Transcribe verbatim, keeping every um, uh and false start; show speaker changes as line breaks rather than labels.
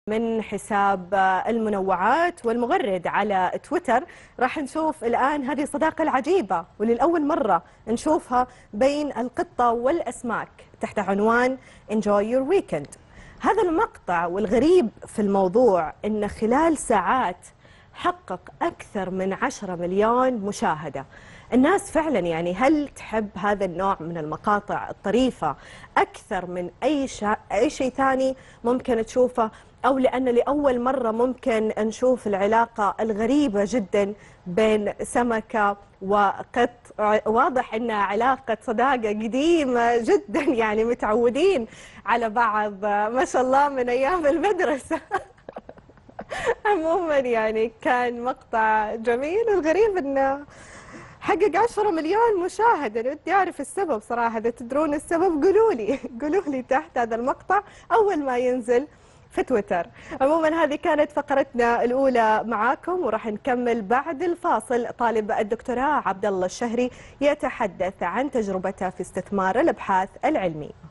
من حساب المنوعات والمغرد على تويتر. راح نشوف الآن هذه الصداقة العجيبة وللأول مرة نشوفها بين القطة والأسماك تحت عنوان Enjoy your weekend. هذا المقطع والغريب في الموضوع إنه خلال ساعات حقق أكثر من عشرة مليون مشاهدة. الناس فعلا يعني هل تحب هذا النوع من المقاطع الطريفة أكثر من أي شيء أي شيء ثاني ممكن تشوفه، أو لأن لأول مرة ممكن نشوف العلاقة الغريبة جدا بين سمكة وقط؟ واضح أنها علاقة صداقة قديمة جدا، يعني متعودين على بعض ما شاء الله من أيام المدرسة. عموما يعني كان مقطع جميل، والغريب أنه حقق عشرة مليون مشاهدة. ودي أعرف السبب صراحة، إذا تدرون السبب قولوا لي قولوا لي تحت هذا المقطع أول ما ينزل في تويتر. عموما هذه كانت فقرتنا الأولى معاكم، وراح نكمل بعد الفاصل. طالب الدكتوراه عبد الله الشهري يتحدث عن تجربته في استثمار الأبحاث العلمية.